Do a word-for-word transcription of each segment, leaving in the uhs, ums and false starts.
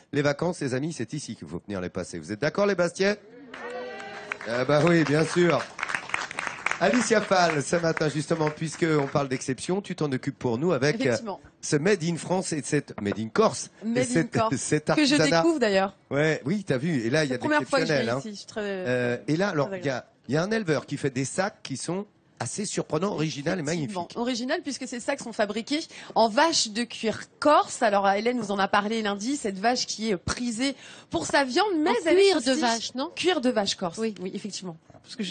les vacances, les amis, c'est ici qu'il faut venir les passer. Vous êtes d'accord, les Bastiais? Eh ben oui, bien sûr. Alicia Fall, ce matin, justement, puisqu'on parle d'exception, tu t'en occupes pour nous avec euh, ce Made in France et cette Made in Corse. Made et cette, in Corse. cet que je découvre d'ailleurs. Ouais, oui, t'as vu. Et là, il y a de l'exceptionnel. Hein. Très... Euh, et là, alors, il y a, y a un éleveur qui fait des sacs qui sont assez surprenant, original et magnifique. Original puisque ces sacs sont fabriqués en vache de cuir corse. Alors Hélène nous en a parlé lundi, cette vache qui est prisée pour sa viande, mais en elle cuir est aussi... de vache, non? Cuir de vache corse. Oui, oui, effectivement. Parce que je...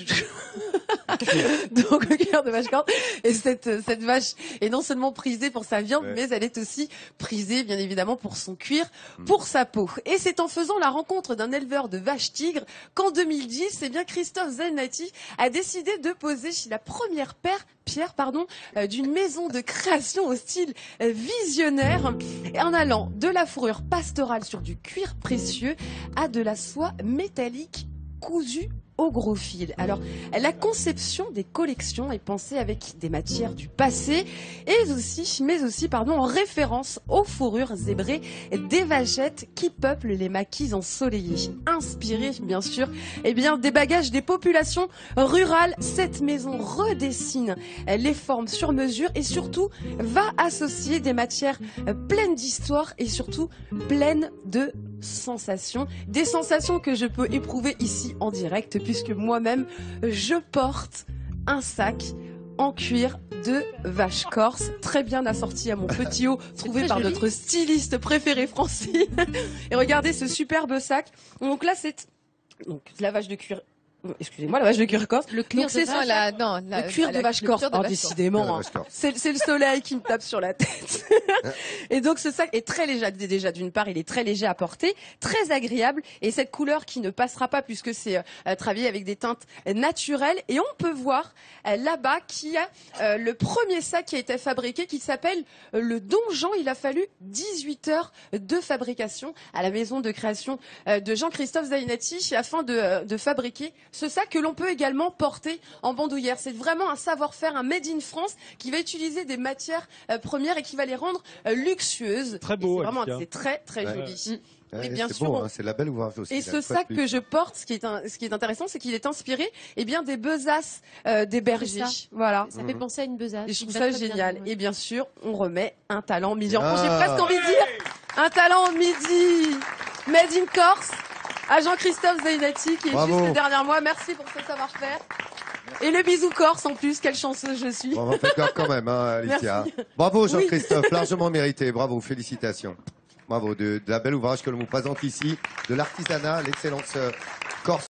Donc le cuir de vache corse. Et cette cette vache est non seulement prisée pour sa viande, ouais. mais elle est aussi prisée, bien évidemment, pour son cuir, mmh. pour sa peau. Et c'est en faisant la rencontre d'un éleveur de vaches tigres qu'en deux mille dix, eh bien Christophe Zainati a décidé de poser la première paire Pierre, pardon, euh, d'une maison de création au style euh, visionnaire, et en allant de la fourrure pastorale sur du cuir précieux à de la soie métallique cousue au gros fil. Alors, la conception des collections est pensée avec des matières du passé, et aussi, mais aussi, pardon, en référence aux fourrures zébrées des vachettes qui peuplent les maquis ensoleillés. Inspirée, bien sûr, eh bien, des bagages des populations rurales, cette maison redessine les formes sur mesure et surtout va associer des matières pleines d'histoire et surtout pleines de sensations. Des sensations que je peux éprouver ici en direct, puisque moi-même, je porte un sac en cuir de vache corse, très bien assorti à mon petit haut, trouvé par joli. Notre styliste préféré, Francine. Et regardez ce superbe sac. Donc là, c'est donc la vache de cuir. Excusez-moi, la vache de cuir corse. Le cuir donc, de vache, la, non, la, le cuir la, de vache corse. de Oh, vache décidément, hein. c'est le soleil qui me tape sur la tête. Et donc ce sac est très léger, déjà d'une part, il est très léger à porter, très agréable, et cette couleur qui ne passera pas puisque c'est euh, travaillé avec des teintes naturelles. Et on peut voir euh, là-bas qu'il y a euh, le premier sac qui a été fabriqué, qui s'appelle euh, le Don Jean. Il a fallu dix-huit heures de fabrication à la maison de création euh, de Jean-Christophe Zainati afin de, euh, de fabriquer ce sac que l'on peut également porter en bandoulière. C'est vraiment un savoir-faire, un made in France qui va utiliser des matières euh, premières et qui va les rendre euh, luxueuses. Très beau. C'est vraiment, c'est très très ouais. joli. Ouais, et bien c'est sûr, beau, hein, c'est la belle ouvrage aussi. Et ce sac que je porte, ce qui est, un, ce qui est intéressant, c'est qu'il est inspiré, eh bien, des besaces euh, des bergers. Ça. Voilà. Ça mmh. fait penser à une besace. Et je trouve ça génial. Bien, ouais. Et bien sûr, on remet un talent midi. Ah. J'ai presque envie de dire un talent midi made in Corse à Jean-Christophe Zainati qui est Bravo. juste derrière moi. Merci pour ce savoir-faire. Et le bisou corse en plus, quelle chanceuse je suis. Bravo, faites gaffe quand même, hein, Alicia. Merci. Bravo Jean-Christophe, oui. Largement mérité. Bravo, félicitations. Bravo de, de la belle ouvrage que l'on vous présente ici, de l'artisanat, l'excellence corse.